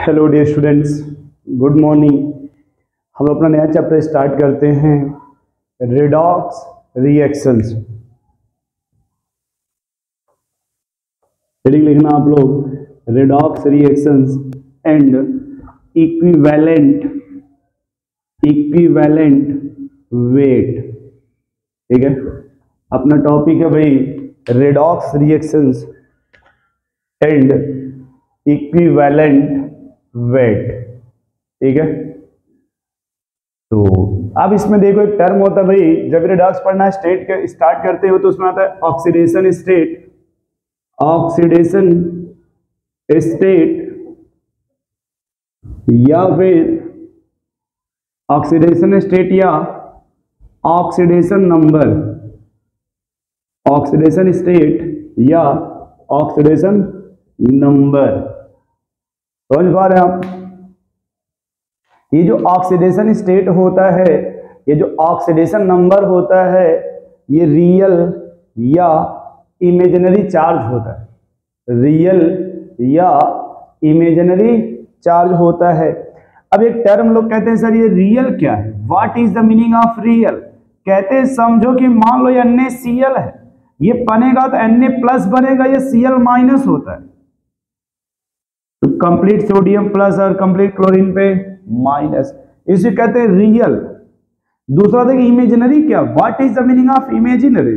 Hello dear students, good morning. हम अपना नया चैप्टर स्टार्ट करते हैं, रेडॉक्स रिएक्शंस। हेडिंग लिखना आप लोग, redox reactions and equivalent weight. ठीक है, अपना टॉपिक है भाई redox reactions and equivalent weight. ठीक है, तो अब इसमें देखो एक टर्म होता है भाई, जब रेडॉक्स पढ़ना स्टेट के स्टार्ट करते हो तो उसमें आता है ऑक्सीडेशन स्टेट, ऑक्सीडेशन स्टेट या फिर ऑक्सीडेशन स्टेट या ऑक्सीडेशन नंबर, ऑक्सीडेशन स्टेट या ऑक्सीडेशन नंबर। समझ पा रहे हैं आप? ये जो ऑक्सीडेशन स्टेट होता है, ये जो ऑक्सीडेशन नंबर होता है, ये रियल या इमेजिनरी चार्ज होता है, रियल या इमेजिनरी चार्ज होता है। अब एक टर्म लोग कहते हैं सर ये रियल क्या है, what is the meaning of real. कहते हैं समझो कि मान लो ये NaCl है, ये बनेगा तो Na+ बनेगा, ये Cl- होता है, तो कंप्लीट सोडियम प्लस और कंप्लीट क्लोरीन पे माइनस, इसे कहते हैं रियल। दूसरा देखिए इमेजिनरी क्या, what is the meaning of imaginary.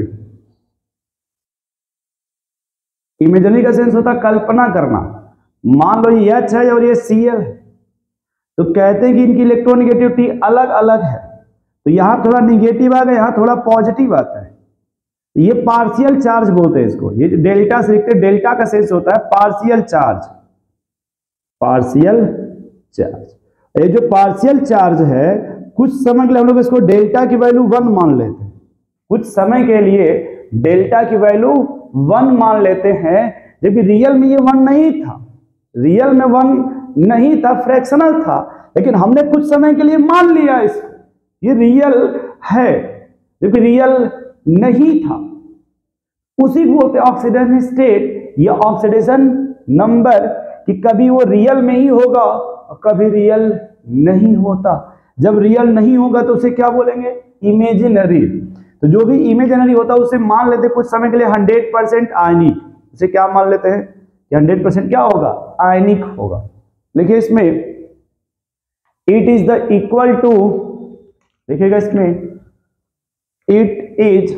Imaginary का सेंस होता है कल्पना करना। मान लो ये H है और ये Cl है, तो कहते हैं कि इनकी इलेक्ट्रोनेगेटिविटी अलग अलग है, तो यहां थोड़ा निगेटिव आ गया, यहां थोड़ा पॉजिटिव आता है, ये पार्शियल चार्ज बोलते हैं इसको। ये डेल्टा से लिखते हैं, डेल्टा का सेंस होता है पार्शियल चार्ज, पार्शियल चार्ज। ये जो पार्शियल चार्ज है, कुछ समय के लिए हम लोग इसको डेल्टा की वैल्यू 1 मान लेते हैं, कुछ समय के लिए डेल्टा की वैल्यू 1 मान लेते हैं, जबकि रियल में ये 1 नहीं था, रियल में 1 नहीं था, फ्रैक्शनल था, लेकिन हमने कुछ समय के लिए मान लिया इसको ये रियल है, जबकि रियल नहीं था। उसी को बोलते हैं ऑक्सीडेशन स्टेट या ऑक्सीडेशन नंबर, कि कभी वो रियल में ही होगा और कभी रियल नहीं होता। जब रियल नहीं होगा तो उसे क्या बोलेंगे, इमेजिनरी। तो जो भी इमेजिनरी होता है उसे मान लेते कुछ समय के लिए 100% आयनिक, उसे क्या मान लेते हैं कि 100% क्या होगा, आयनिक होगा। देखिए इसमें it is the equal to, देखिएगा इसमें it is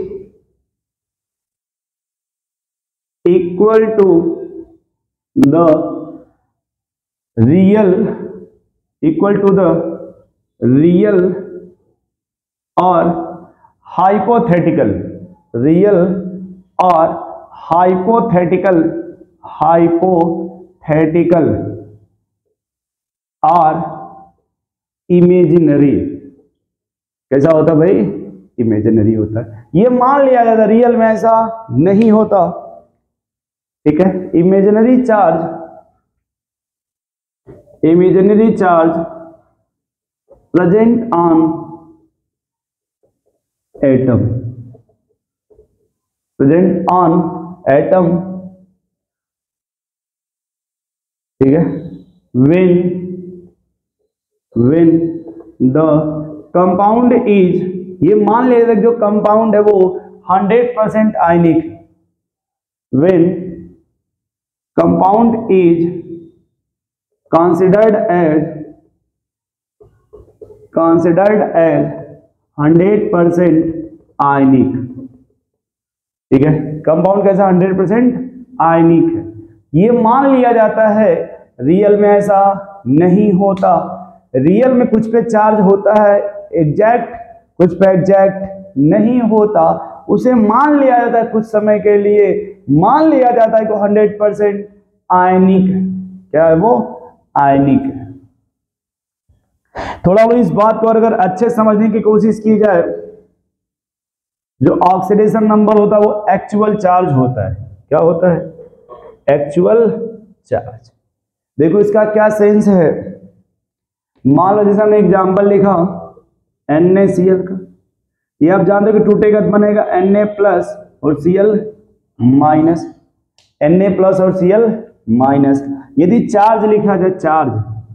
equal to the real, equal to the real और हाइपोथेटिकल, रियल और हाइपोथेटिकल, हाइपोथेटिकल और इमेजिनरी। कैसा होता भाई, इमेजिनरी होता है। ये मान लिया जाता, रियल में ऐसा नहीं होता। ठीक है, imaginary charge, imaginary charge present on atom, present on atom. ठीक है, when the compound is, ये मान लिया जो कंपाउंड है वो 100% आयनिक, when compound is considered as 100% आयनिक। ठीक है, कंपाउंड कैसा 100% आयनिक है, ये मान लिया जाता है। रियल में ऐसा नहीं होता, रियल में कुछ पे चार्ज होता है एग्जैक्ट, कुछ पे एग्जैक्ट नहीं होता, उसे मान लिया जाता है कुछ समय के लिए, मान लिया जाता है कि 100% आयनिक है। क्या है वो, आयनिक है। थोड़ा वो इस बात को अगर अच्छे समझने की कोशिश की जाए, जो ऑक्सीडेशन नंबर होता है वो एक्चुअल चार्ज होता है। क्या होता है, एक्चुअल चार्ज। देखो इसका क्या सेंस है, मान लो जैसे हमने एग्जाम्पल लिखा NaCl का, ये आप जानते हो कि टूटेगा तो बनेगा Na+ और Cl-, Na+ और Cl-। यदि चार्ज लिखा जाए, चार्ज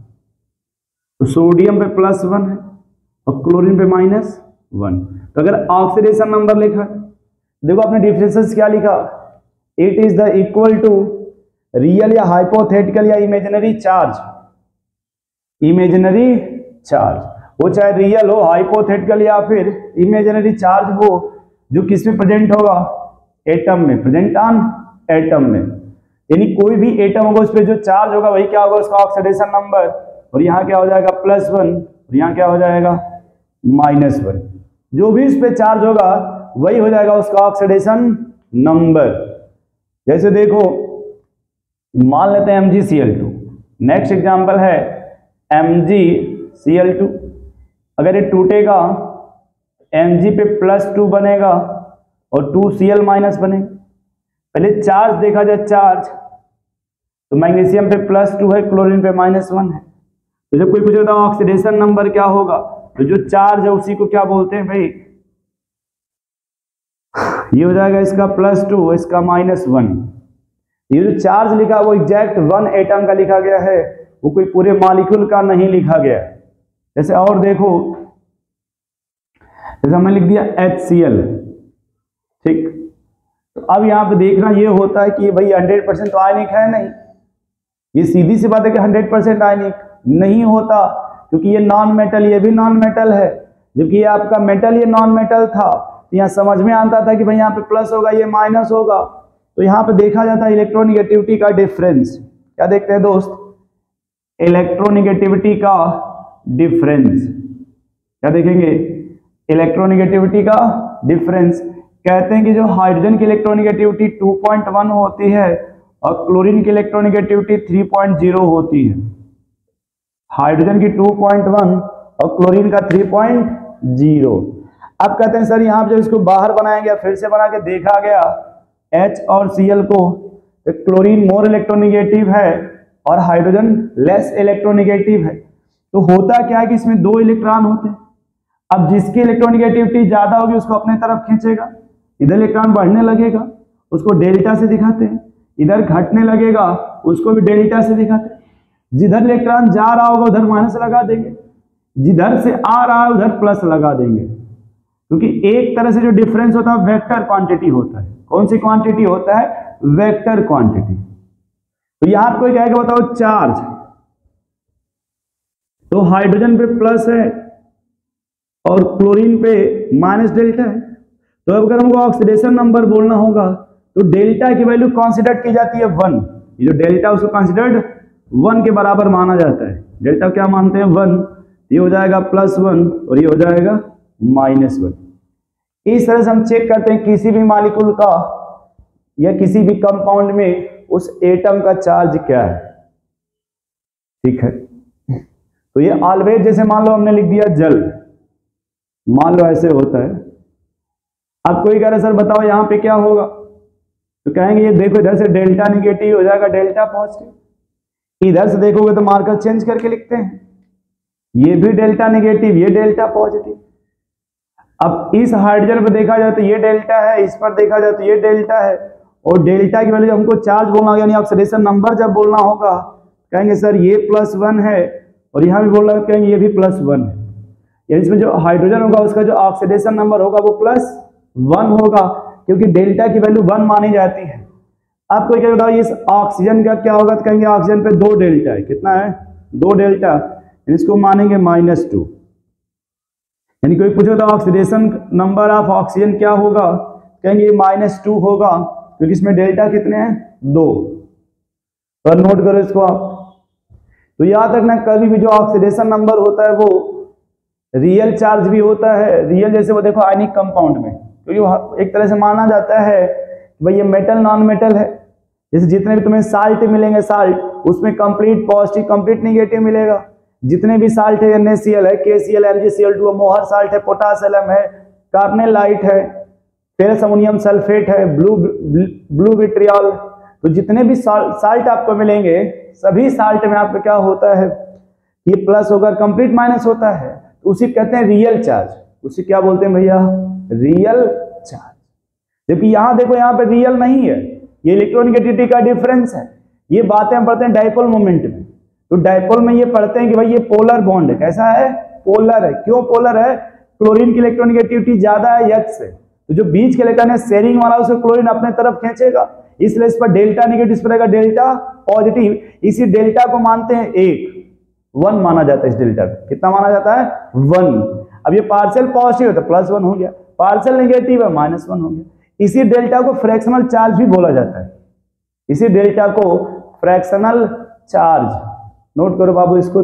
तो सोडियम पे +1 है और क्लोरीन पे -1। तो अगर ऑक्सीडेशन नंबर लिखा है, देखो आपने डिफरेंसेस क्या लिखा, it is the equal to real या हाइपोथेटिकल या इमेजिनरी चार्ज। इमेजिनरी चार्ज वो चाहे रियल हो, हाइपोथेटिकल या फिर इमेजिनरी चार्ज हो, जो किस में प्रेजेंट होगा, एटम में, प्रेजेंट ऑन एटम में। यानी कोई भी एटम होगा उस पर जो चार्ज होगा वही क्या होगा, उसका ऑक्सीडेशन नंबर। और यहाँ क्या हो जाएगा +1 और यहाँ क्या हो जाएगा -1। जो भी इस पे चार्ज होगा वही हो जाएगा उसका ऑक्सीडेशन नंबर। जैसे देखो मान लेते हैं MgCl2, नेक्स्ट एग्जांपल है MgCl2। अगर ये टूटेगा Mg पे +2 बनेगा और 2Cl- बनेगा। पहले चार्ज देखा जाए, चार्ज तो मैग्नीशियम पे +2 है, क्लोरीन पे -1 है। तो जब कोई पूछेगा ऑक्सीडेशन नंबर क्या होगा, तो जो चार्ज है उसी को क्या बोलते हैं भाई, ये हो जाएगा इसका +2, इसका -1। ये जो चार्ज लिखा वो एग्जैक्ट 1 एटम का लिखा गया है, वो कोई पूरे मॉलिक्यूल का नहीं लिखा गया। जैसे और देखो, जैसे हमने लिख दिया HCl, ठीक। तो अब यहाँ पे देखना ये होता है कि भाई 100% तो आयनिक है नहीं। ये सीधी सी बात है कि 100% आयनिक नहीं होता, क्योंकि ये नॉन मेटल, ये भी नॉन मेटल है। जबकि ये आपका मेटल, ये नॉन मेटल था, तो यहाँ समझ में आता था कि भाई यहाँ पे प्लस होगा, ये माइनस होगा। तो यहाँ पे देखा जाता है इलेक्ट्रोनिगेटिविटी का डिफरेंस। क्या देखते हैं दोस्त, इलेक्ट्रोनिगेटिविटी का डिफरेंस। क्या देखेंगे, इलेक्ट्रोनिगेटिविटी का डिफरेंस। कहते हैं कि जो हाइड्रोजन की इलेक्ट्रोनिगेटिविटी 2.1 होती है और क्लोरीन की इलेक्ट्रोनिगेटिविटी 3.0 होती है। हाइड्रोजन की 2.1 और क्लोरीन का 3.0। अब कहते हैं सर यहाँ पे जब इसको बाहर बनाया गया, फिर से बना के देखा गया H और Cl को, तो क्लोरीन मोर इलेक्ट्रोनिगेटिव है और हाइड्रोजन लेस इलेक्ट्रोनिगेटिव है। तो होता क्या है कि इसमें 2 इलेक्ट्रॉन होते हैं। अब जिसकी इलेक्ट्रोनिगेटिविटी ज्यादा होगी उसको अपने तरफ खींचेगा, इधर इलेक्ट्रॉन बढ़ने लगेगा, उसको डेल्टा से दिखाते हैं। इधर घटने लगेगा, उसको भी डेल्टा से दिखाते हैं। जिधर इलेक्ट्रॉन जा रहा होगा उधर माइनस लगा देंगे, जिधर से आ रहा है उधर प्लस लगा देंगे। क्योंकि एक तरह से जो डिफरेंस होता है वेक्टर क्वांटिटी होता है। कौन सी क्वांटिटी होता है, वेक्टर क्वांटिटी। तो यहां पर कोई कहेगा बताओ चार्ज, तो हाइड्रोजन पे प्लस है और क्लोरीन पे माइनस डेल्टा है। तो अब अगर हमको ऑक्सीडेशन नंबर बोलना होगा तो डेल्टा की वैल्यू कंसीडर की जाती है 1। ये जो डेल्टा उसको कंसीडर्ड 1 के बराबर माना जाता है। डेल्टा क्या मानते हैं, 1। ये हो जाएगा +1 और ये हो जाएगा -1। इस तरह से हम चेक करते हैं किसी भी मॉलिक्यूल का या किसी भी कंपाउंड में उस एटम का चार्ज क्या है। ठीक है, तो ये ऑलवेज, जैसे मान लो हमने लिख दिया जल, मान लो ऐसे होता है। अब कोई कह रहा है सर बताओ यहाँ पे क्या होगा, तो कहेंगे ये देखो इधर से डेल्टा निगेटिव हो जाएगा, डेल्टा पॉजिटिव। इधर से देखोगे तो मार्कर चेंज करके लिखते हैं, ये भी डेल्टा निगेटिव, ये डेल्टा पॉजिटिव। अब इस हाइड्रोजन पर देखा जाए तो ये डेल्टा है, इस पर देखा जाए तो ये डेल्टा है। और डेल्टा की वैल्यू हमको चार्ज बोलना यानी ऑक्सीडेशन नंबर जब बोलना होगा, कहेंगे सर ये +1 है और यहाँ भी बोल रहा है, कहेंगे ये भी +1 है। यानी इसमें जो हाइड्रोजन होगा उसका जो ऑक्सीडेशन नंबर होगा वो +1 होगा, क्योंकि डेल्टा की वैल्यू 1 मानी जाती है। आपको क्या बताओ इस ऑक्सीजन का क्या होगा, तो कहेंगे ऑक्सीजन पे 2 डेल्टा है। कितना है, 2 डेल्टा, इसको मानेंगे -2। यानी कोई पूछे तो ऑक्सीडेशन नंबर ऑफ ऑक्सीजन क्या होगा, कहेंगे -2 होगा, क्योंकि इसमें डेल्टा कितने हैं, 2। तो नोट करो इसको आप। तो याद रखना कभी भी जो ऑक्सीडेशन नंबर होता है वो रियल चार्ज भी होता है। रियल जैसे वो देखो आयनिक कंपाउंड में, क्योंकि एक तरह से माना जाता है भाई ये मेटल नॉन मेटल है। जैसे जितने भी तुम्हें साल्ट मिलेंगे, साल्ट उसमें कंप्लीट पॉजिटिव कंप्लीट निगेटिव मिलेगा। जितने भी साल्ट है, NaCl है, KCl, MgCl2, मोहर साल्ट है, पोटास एलम है, कार्बोनाइट है, फेरस अमोनियम सल्फेट है, ब्लू विट्रियल। तो जितने भी साल्ट आपको मिलेंगे सभी साल्ट में आपका क्या होता है, ये प्लस होकर कंप्लीट माइनस होता है, तो उसी कहते हैं रियल चार्ज। उसी क्या बोलते हैं भैया, रियल चार्ज। जबकि यहां देखो यहाँ पे रियल नहीं है, ये इलेक्ट्रोनिगेटिविटी का डिफरेंस है। ये बातें हम पढ़ते हैं डाइपोल मोमेंट में। तो डायपोल में ये पढ़ते हैं कि भाई ये पोलर बॉन्ड है। कैसा है? पोलर है। क्यों पोलर है? क्लोरीन की इलेक्ट्रोनेगेटिविटी ज्यादा है H से, तो जो बीच के इलेक्ट्रॉन है शेयरिंग वाला उसे क्लोरीन अपने तरफ खींचेगा, इसलिए इस पर डेल्टा नेगेटिव, इस पर रहेगा डेल्टा पॉजिटिव। इसी डेल्टा को मानते हैं 1 माना जाता है। इस डेल्टा को कितना माना जाता है? 1। अब ये पार्शियल पॉजिटिव है तो +1 हो गया, पार्शियल नेगेटिव है -1 हो गया। इसी डेल्टा को फ्रैक्शनल चार्ज भी बोला जाता है। इसी डेल्टा को फ्रैक्शनल चार्ज, नोट करो बाबू इसको।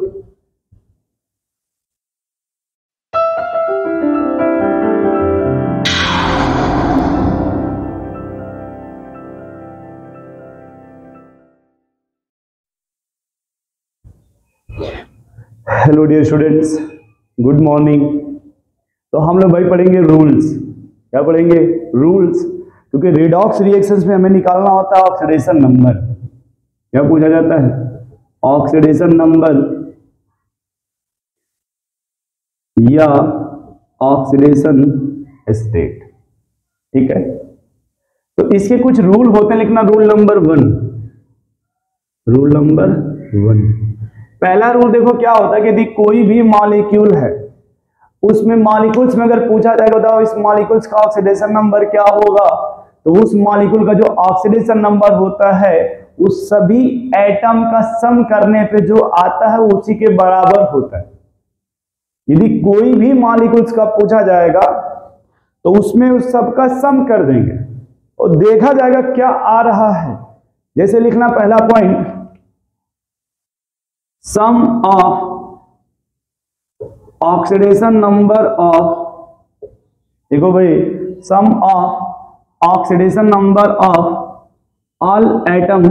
Hello dear students, good morning. तो हम लोग भाई पढ़ेंगे रूल्स। क्या पढ़ेंगे? रूल्स। क्योंकि रिडॉक्स रिएक्शंस में हमें निकालना होता है ऑक्सीडेशन नंबर। क्या पूछा जाता है? ऑक्सीडेशन नंबर या ऑक्सीडेशन स्टेट। ठीक है, तो इसके कुछ रूल होते हैं, लिखना रूल नंबर 1। रूल नंबर 1, पहला रूल देखो क्या होता है कि यदि कोई भी मॉलिक्यूल है, उसमें मॉलिक्यूल्स में अगर पूछा जाएगा बताओ इस मॉलिक्यूल्स का ऑक्सीडेशन नंबर क्या होगा, तो उस मॉलिक्यूल का जो ऑक्सीडेशन नंबर होता है उस सभी एटम का सम करने पे जो आता है उसी के बराबर होता है। यदि कोई भी मॉलिक्यूल्स का पूछा जाएगा तो उसमें उस सब का सम कर देंगे और देखा जाएगा क्या आ रहा है। जैसे लिखना पहला point, sum of oxidation number of, देखो भाई, sum of oxidation number of all atom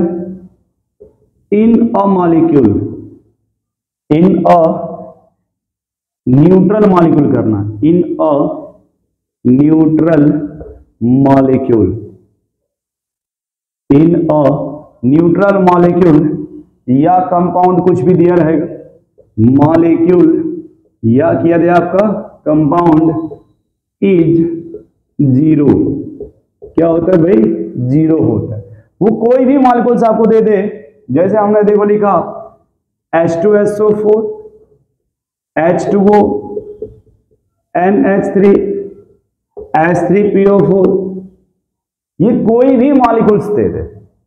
in a molecule, in a neutral molecule करना, in a neutral molecule, in a neutral molecule या कंपाउंड कुछ भी दिया रहेगा, मॉलिक्यूल या किया दिया आपका कंपाउंड इज 0। क्या होता है भाई? 0 होता है। वो कोई भी मॉलिक्यूल्स आपको दे दे, जैसे हमने देखो लिखा H2SO4, H2O, NH3, H3PO4, ये कोई भी मॉलिक्यूल्स दे दे।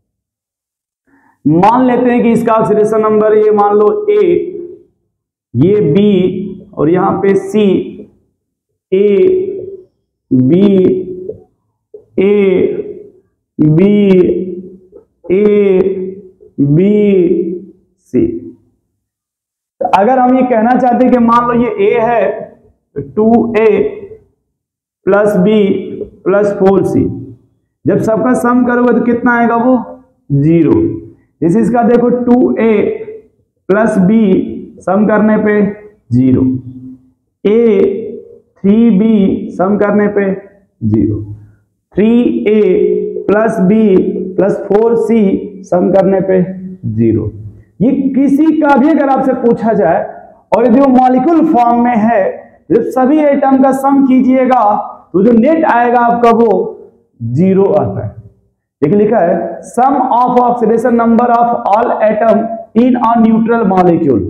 मान लेते हैं कि इसका ऑक्सीडेशन नंबर ये मान लो A, ये B और यहां पे C, A B A B A B C। तो अगर हम ये कहना चाहते हैं कि मान लो ये A है तो 2A plus B plus 4C, जब सबका सम करोगे तो कितना आएगा? वो 0। जैसे इसका देखो 2A प्लस B सम करने पे 0, A 3B सम करने पे 0, 3A plus B plus 4C सम करने पे 0। ये किसी का भी अगर आपसे पूछा जाए और यदि वो मॉलिक्यूल फॉर्म में है, जब सभी एटम का सम कीजिएगा तो जो नेट आएगा आपका वो 0 आता है। देखिए लिखा है sum of oxidation number of all atom in a neutral molecule,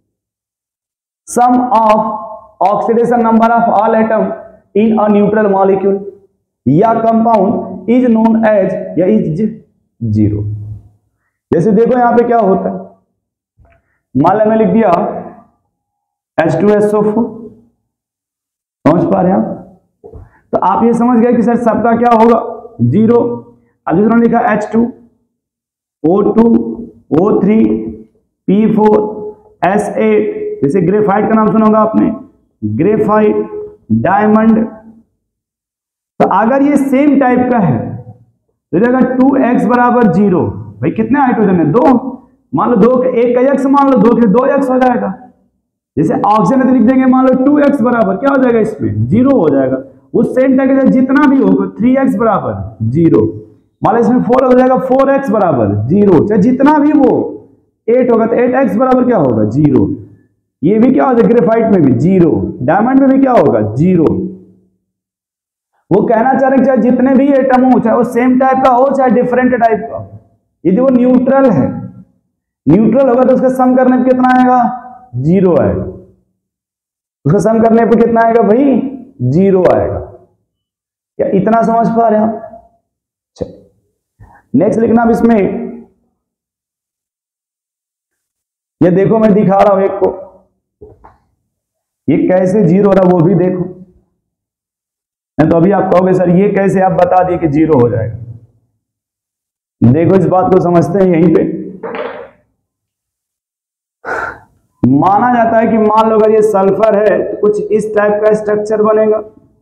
sum of oxidation number of all atom in a neutral molecule या कंपाउंड इज नोन एज या इज 0। जैसे देखो यहां पे क्या होता है, मान लो मैंने लिख दिया H2SO4, समझ पा रहे हैं आप? तो आप ये समझ गए कि सर सबका क्या होगा? 0। अब दूसरा लिखा H2 O2 O3 P4 S8, जैसे ग्रेफाइट का नाम सुना होगा आपने, ग्रेफाइट, डायमंड। तो अगर ये सेम टाइप का है तो अगर 2x बराबर 0, भाई कितने हाइड्रोजन है? 2। मान लो 2 एक का x मान लो 2 के 2x हो जाएगा। जैसे ऑक्सीजन लिख देंगे मान लो 2x बराबर क्या हो जाएगा? इसमें 0 हो जाएगा। उस सेम टाइप का जितना भी होगा 3x बराबर 0, मान लो इसमें 4 हो जाएगा 4x बराबर 0, चाहे जितना भी वो 8 होगा तो 8x बराबर क्या होगा? 0। ये भी क्या हो जाएगा? ग्रेफाइट में भी 0, डायमंड में भी क्या होगा? 0। वो कहना चाह रहे हैं चाहे जितने भी एटम हो, चाहे वो सेम टाइप का हो चाहे डिफरेंट टाइप का हो, यदि वो न्यूट्रल है, न्यूट्रल होगा तो उसका सम करने पे कितना आएगा, 0 आएगा। उसका सम करने पे कितना आएगा भाई, 0 आएगा। क्या इतना समझ पा रहे हैं आप? नेक्स्ट लिखना अब इसमें, ये देखो मैं दिखा रहा हूं एक को, ये कैसे 0 हो रहा वो भी देखो। तो अभी आप कहोगे सर ये कैसे आप बता दिए कि 0 हो जाएगा। देखो इस बात को समझते हैं यहीं पे। माना जाता है कि मान लो अगर ये सल्फर है तो कुछ इस टाइप का स्ट्रक्चर बनेगा।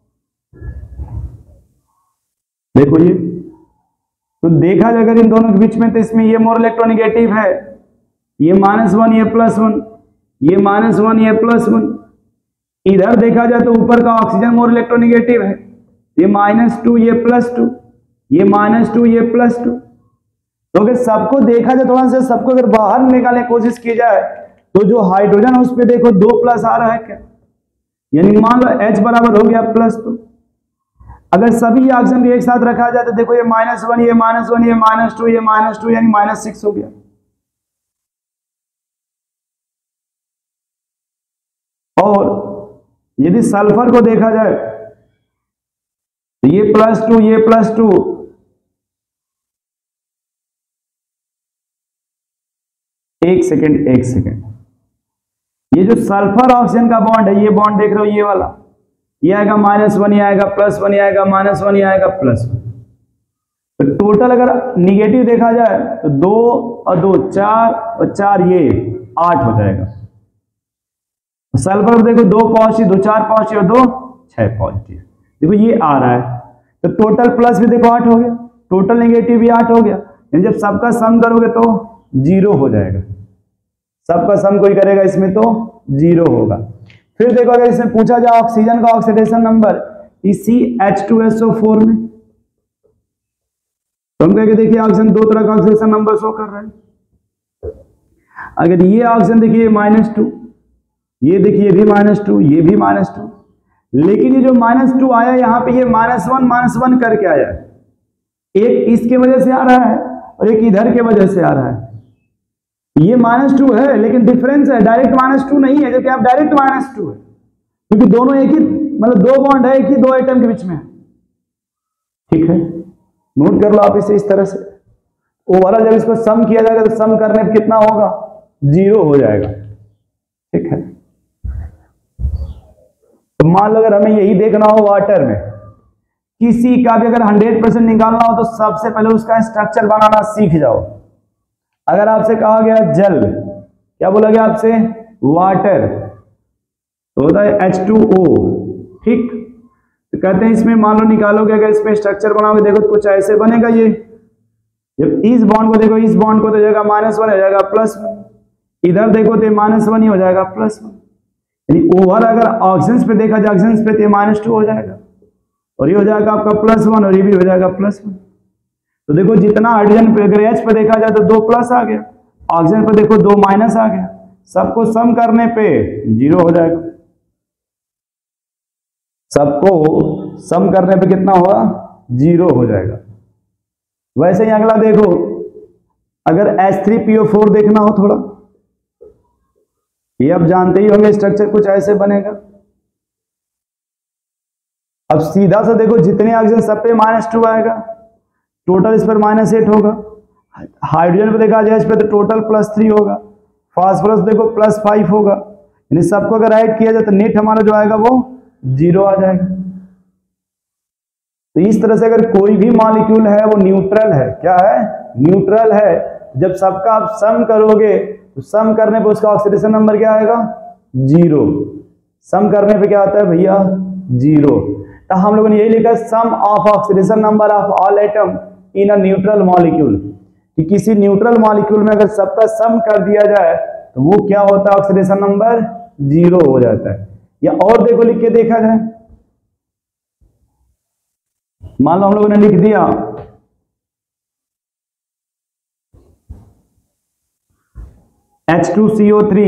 देखो ये तो देखा जाए अगर इन दोनों के बीच में, तो इसमें ये मोर इलेक्ट्रोनेगेटिव है, ये -1 ये +1, ये -1 ये +1। इधर देखा जाए तो ऊपर का ऑक्सीजन मोर इलेक्ट्रोनेगेटिव है, ये -2 ये +2, ये -2 ये +2। तो अगर सबको देखा जाए थोड़ा सा, सबको अगर बाहर निकालने की कोशिश की जाए तो जो हाइड्रोजन है उस पर देखो 2+ आ रहा है क्या, यानी मान लो H बराबर हो गया +2। अगर सभी ऑक्सीजन को एक साथ रखा जाए तो देखो ये -1 ये -1 ये -2 ये -2 यानी -6 हो गया। और यदि सल्फर को देखा जाए तो ये +2 ये +2, एक सेकेंड, ये जो सल्फर ऑक्सीजन का बॉन्ड है, ये बॉन्ड देख रहे हो ये वाला, ये आएगा -1 ये आएगा +1 ये आएगा -1 ये आएगा +1। तो टोटल अगर निगेटिव देखा जाए तो 2 और 2 4 और 4 ये 8 हो जाएगा। सल्फर देखो 2 पॉजिटिव 2 4 पॉजिटिव और 2 6 पॉजिटिव, देखो ये आ रहा है। तो टोटल प्लस भी देखो 8 हो गया, टोटल नेगेटिव भी 8 हो गया। जब सबका सम करोगे तो 0 हो जाएगा, सबका सम कोई करेगा इसमें तो 0 होगा। फिर देखो अगर इसमें पूछा जाए ऑक्सीजन का ऑक्सीडेशन नंबर इसी H2SO4 में, तो हम कहेंगे देखिए ऑक्सीजन 2 तरह का ऑक्सीडेशन नंबर शो कर रहा है। अगर ये ऑक्सीजन देखिए -2, ये देखिए भी -2, ये भी -2, लेकिन ये जो -2 आया यहाँ पे ये -1 करके आया, एक इसके वजह से आ रहा है और एक इधर के वजह से आ रहा है। ये -2 है लेकिन डिफरेंस है, डायरेक्ट -2 नहीं है, जो कि आप डायरेक्ट -2 है, क्योंकि दोनों एक ही मतलब 2 बॉन्ड है, एक ही 2 एटम के बीच में है। ठीक है, नोट कर लो आप इसे इस तरह से। ओवरऑल जब इसको सम किया जाएगा तो सम करने पर कितना होगा, 0 हो जाएगा। ठीक है, तो मान लो अगर हमें यही देखना हो वाटर में, किसी का भी अगर 100% निकालना हो तो सबसे पहले उसका स्ट्रक्चर बनाना सीख जाओ। अगर आपसे कहा गया जल, क्या बोला गया आपसे, वाटर, तो होता है H2O। ठीक, तो कहते हैं इसमें मान लो निकालोगे, अगर इसमें स्ट्रक्चर बनाओगे देखो तो कुछ ऐसे बनेगा। ये जब इस बॉन्ड को देखो, इस बॉन्ड को तो जाएगा -1 हो जाएगा +1, इधर देखो तो -1 ही हो जाएगा +1, यानी ओवर अगर ऑक्सीजन पे देखा जाए, ऑक्सीजन पे तो -2 हो जाएगा और ये हो जाएगा आपका +1 और ये भी हो जाएगा +1। तो देखो जितना हाइड्रोजन पे अगर H पे देखा जाए तो 2 प्लस आ गया, ऑक्सीजन पे देखो 2 माइनस आ गया, सबको सम करने पे 0 हो जाएगा। सबको सम करने पे कितना होगा, 0 हो जाएगा। वैसे ही अगला देखो, अगर H3PO4 देखना हो थोड़ा, ये आप जानते ही होंगे स्ट्रक्चर कुछ ऐसे बनेगा। अब सीधा सा देखो जितने ऑक्सीजन सब पे -2 आएगा, टोटल इस पर -8 होगा। हाइड्रोजन पे देखा जाए इस पे तो टोटल +3 होगा, फास्फोरस देखो +5 होगा, यानी सबको अगर ऐड किया जाए तो नेट हमारा जो आएगा वो 0 आ जाएगा। तो इस तरह से अगर कोई भी मॉलिक्यूल है वो न्यूट्रल है, क्या है, न्यूट्रल है। जब सबका आप सम करोगे तो सम करने पे उसका ऑक्सीडेशन नंबर क्या आएगा, 0। सम करने पे क्या आता है भैया, 0। तो हम लोगों ने यही लिखा sum of oxidation number of all atom in a neutral molecule, कि किसी न्यूट्रल मॉलिक्यूल में अगर सबका सम कर दिया जाए तो वो क्या होता है, ऑक्सीडेशन नंबर 0 हो जाता है। या और देखो लिख के देखा जाए, मान लो हम लोगों ने लिख दिया H2CO3,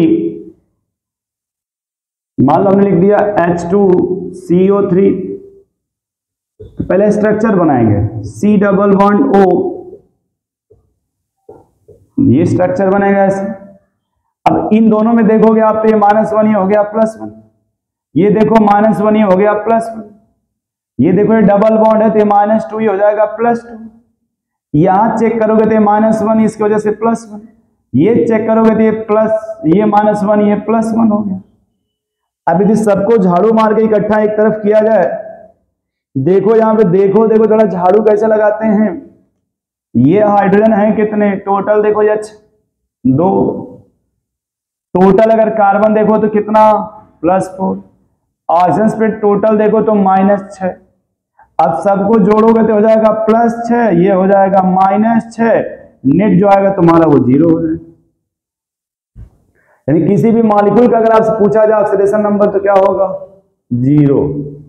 मान लो हमने लिख दिया H2CO3, तो पहले स्ट्रक्चर बनाएंगे, C डबल बॉन्ड O ये स्ट्रक्चर बनेगा ऐसे। अब इन दोनों में देखोगे आप तो ये -1 ही हो गया +1, ये देखो -1 ही हो गया +1, ये देखो ये डबल बॉन्ड है तो ये -2 ही हो जाएगा +2, यहां चेक करोगे तो ये -1 इसकी वजह से +1, ये चेक करोगे तो ये -1 ये +1 हो गया। अब यदि सबको झाड़ू मार के इकट्ठा एक तरफ किया जाए, देखो यहां पे देखो थोड़ा झाड़ू कैसे लगाते हैं। ये हाइड्रोजन है कितने टोटल, देखो ये 2 टोटल, अगर कार्बन देखो तो कितना +4, ऑक्सीजन पे टोटल देखो तो -6। अब सबको जोड़ोगे तो हो जाएगा +6, ये हो जाएगा -6, नेट जो आएगा तुम्हारा वो 0 हो जाएगा। यानी किसी भी मॉलिक्यूल का अगर आपसे पूछा जाए ऑक्सीडेशन नंबर तो क्या होगा 0।